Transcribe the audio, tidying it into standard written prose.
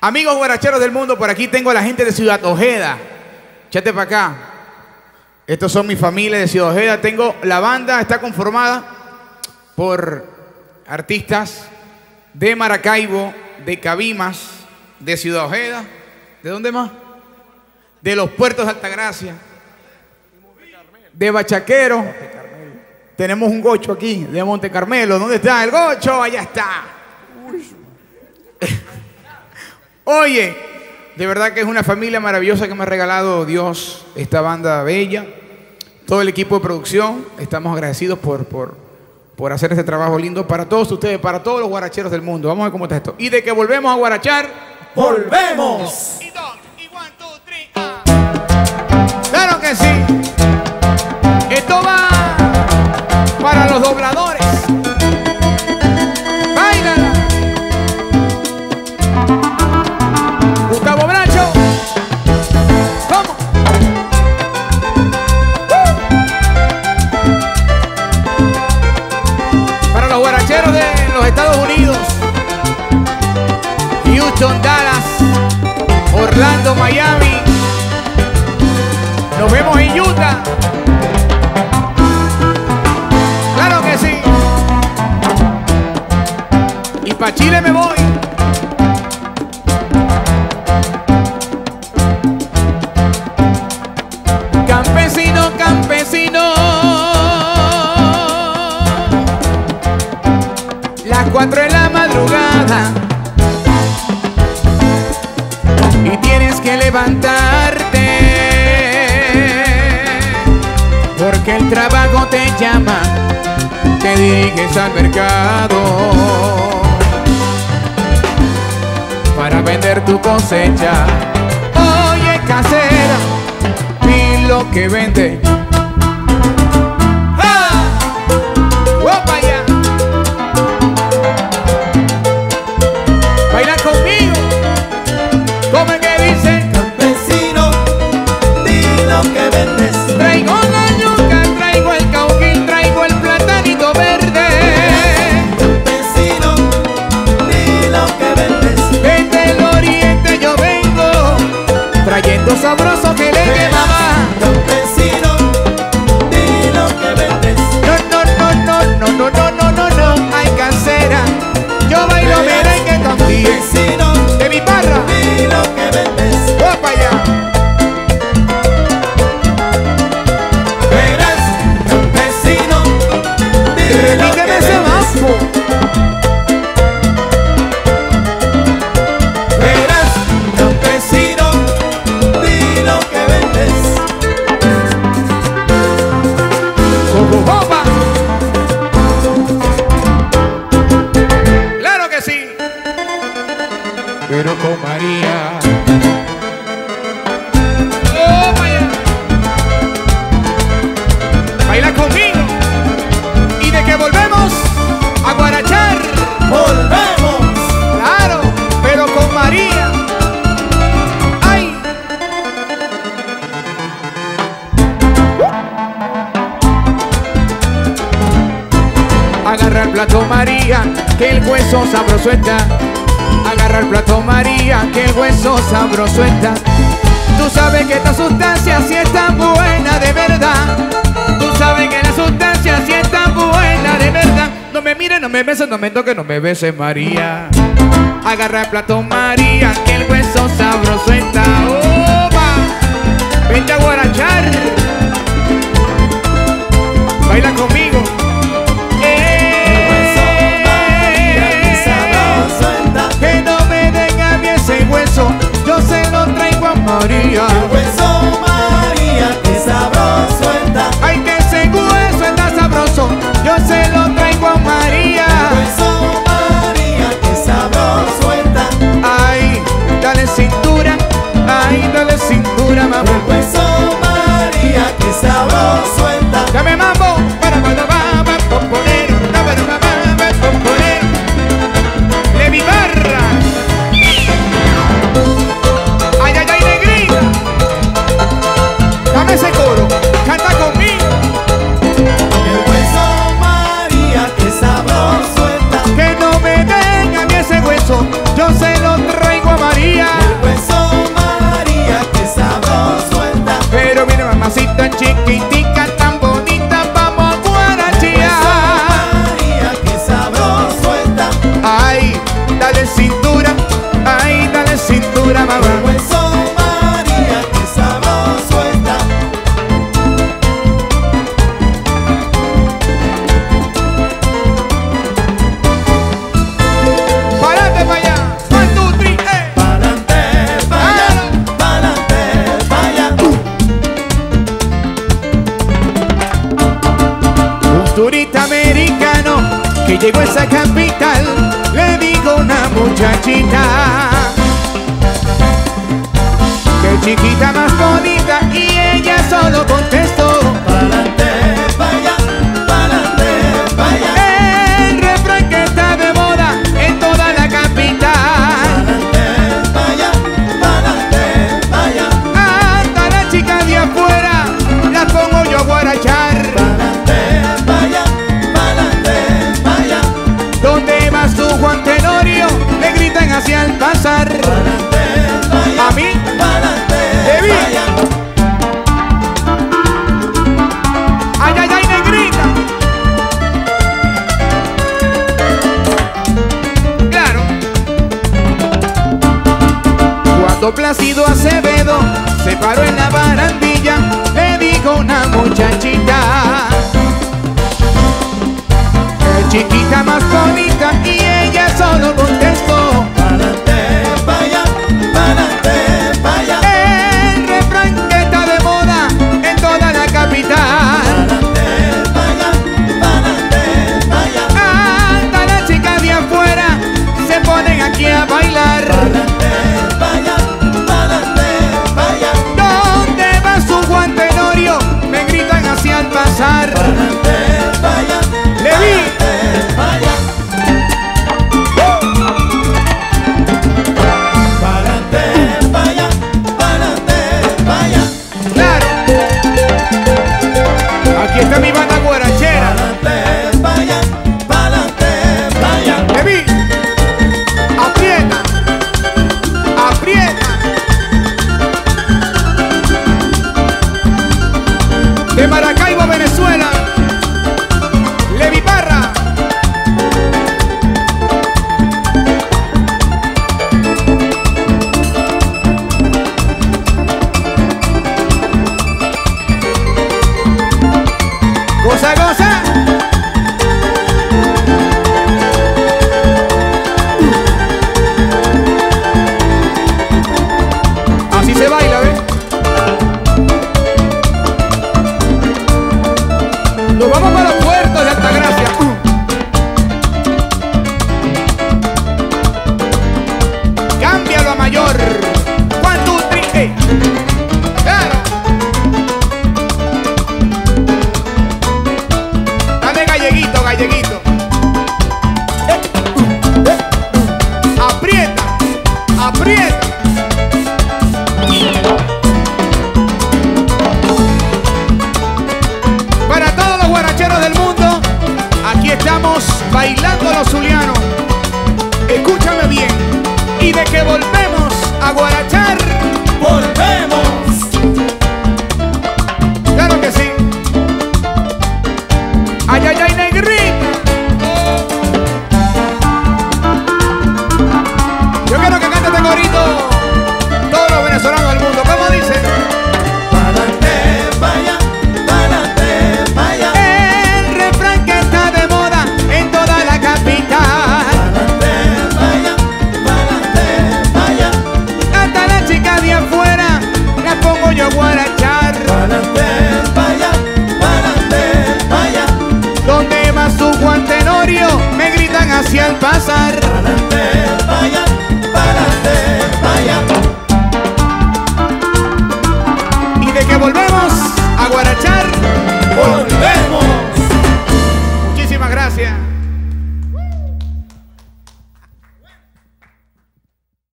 Amigos guaracheros del mundo, por aquí tengo a la gente de Ciudad Ojeda. Échate para acá. Estos son mi familia de Ciudad Ojeda. Tengo la banda, está conformada por artistas de Maracaibo, de Cabimas, de Ciudad Ojeda. ¿De dónde más? De los puertos de Altagracia, de Bachaquero. Tenemos un gocho aquí, de Monte Carmelo. ¿Dónde está el gocho? Allá está. Oye, de verdad que es una familia maravillosa que me ha regalado Dios, esta banda bella, todo el equipo de producción. Estamos agradecidos por hacer este trabajo lindo para todos ustedes, para todos los guaracheros del mundo. Vamos a ver cómo está esto. Y de que volvemos a guarachar, ¡volvemos! Y dos, y one, two, three, ¡claro que sí! Esto va para los dobladores. ¡Báilala! Gustavo Bracho. ¿Cómo? Para los guaracheros de los Estados Unidos, Houston, Dallas, Orlando, Miami. Nos vemos en Utah. Claro que sí. Y pa' Chile me voy. Campesino, campesino. Las 4 de la madrugada y tienes que levantarte porque el trabajo te llama, te diriges al mercado para vender tu cosecha. Oye, casera, vi lo que vende. ¡Ah! ¡Opa ya! Baila conmigo. ¿Cómo es que dice? Campesino, di lo que vendes. Traigo la yuca, traigo el cauquín, traigo el platanito verde. Campesino, di lo que vendes. Desde el oriente yo vengo, trayendo sabroso que le dé mamá. Campesino, di lo que vendes. No, hay casera. Yo bailo merengue contigo. Campesino, De mi barra. di lo que vendes. ¡Opa allá! Verás, campesino, di lo que Repíteme ese vendes. bajo. Verás, campesino, di lo que vendes. ¡Opa! ¡Claro que sí! Pero con María. ¡Opa ya! Baila conmigo. Y de que volvemos a guarachar. ¡Volvemos! Claro, pero con María. ¡Ay! Agarra el plato María, que el hueso sabroso está. Agarra el plato María, que el hueso sabroso está. Tú sabes que esta sustancia sí está buena de verdad. Tú sabes que la sustancia sí está buena de verdad. No me mires, no me beses, no me toques, no me beses María. Agarra el plato María, que el hueso sabroso está. ¡Opa! Vente a guarachar. Baila conmigo. Que no me den a mí ese hueso, yo se lo traigo a María. El hueso María, que sabroso está. Ay, que ese hueso está sabroso, yo se lo traigo a María. El hueso María, que sabroso está. Ay, dale cintura, mamá. El hueso María, que sabroso está. Dame mambo para cuando Llegó a esa capital, le digo una muchachita, qué chiquita más bonita, y ella solo contestó: pa'lante, vaya, pa'lante, vaya. El refrán que está de moda en toda la capital. Pa'lante, vaya, Hasta la chica de afuera la pongo yo a guarachar. pa'lante, vaya. ¿Dónde vas tú, Juan Tenorio? Le gritan hacia el pasar. A mí, Evi. Ay, ay, ay, negrita. Claro. Cuando Plácido Acevedo se paró en la barandilla, le dijo una muchachita, qué chiquita más bonita, y ella solo contestó: Pa'lante, vaya, vaya. el refrán que está de moda en toda la capital. Pa'lante, vaya. Hasta las chicas de afuera se ponen aquí a bailar. Vaya. ¿Dónde va su Juan Tenorio? Me gritan hacia el pasar. Vaya. Le vi. Vaya. Vaya. Claro. Aquí está mi banda guarachera. Vaya. Le vi. Aprieta. Aprieta. De Maracaibo, Venezuela. Levi Parra. Goza, goza. Así se baila, ¿ves? Nos vamos para los puertos de Altagracia. Cámbialo a mayor. 1, 2, 3, hey. Claro. Dale galleguito, galleguito. Aprieta, aprieta. Para todos los guaracheros del mundo, aquí estamos bailando los zulianos. Escúchame bien, y de que volvemos a guarachar, Volvemos. claro que sí. Ay, ay, ay, negrita. Yo quiero que cante este corito todos los venezolanos del mundo. ¿Cómo dice? Pa'lante, vaya. El refrán que está de moda en toda la capital. Vaya. Hasta la chica de afuera la pongo yo a guarachar. Vaya. ¿Dónde va su Juan Tenorio? Me gritan hacia el pasar. Pa'lante,